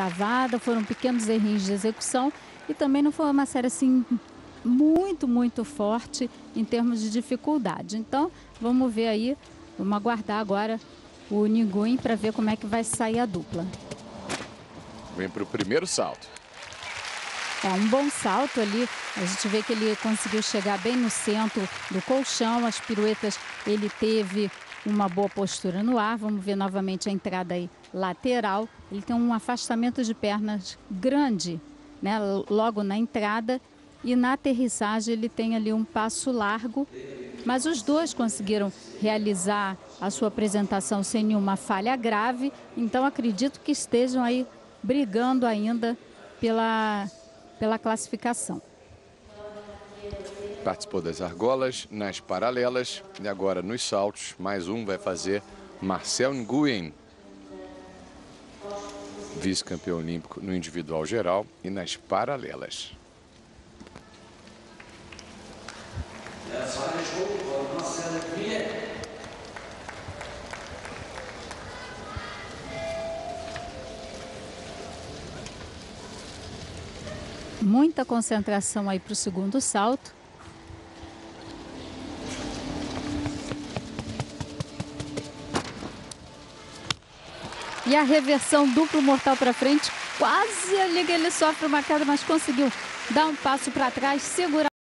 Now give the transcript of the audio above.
travada, foram pequenos errinhos de execução e também não foi uma série assim muito forte em termos de dificuldade. Então, vamos ver aí, vamos aguardar agora o Nguyen para ver como é que vai sair a dupla. Vem para o primeiro salto. É um bom salto ali, a gente vê que ele conseguiu chegar bem no centro do colchão, as piruetas ele teve uma boa postura no ar. Vamos ver novamente a entrada aí lateral, ele tem um afastamento de pernas grande, né, logo na entrada, e na aterrissagem ele tem ali um passo largo, mas os dois conseguiram realizar a sua apresentação sem nenhuma falha grave, então acredito que estejam aí brigando ainda pela classificação. Participou das argolas, nas paralelas e agora nos saltos. Mais um vai fazer Marcel Nguyen, vice-campeão olímpico no individual geral e nas paralelas. Muita concentração aí para o segundo salto. E a reversão duplo mortal para frente, quase ali que ele sofre uma queda, mas conseguiu dar um passo para trás, segurar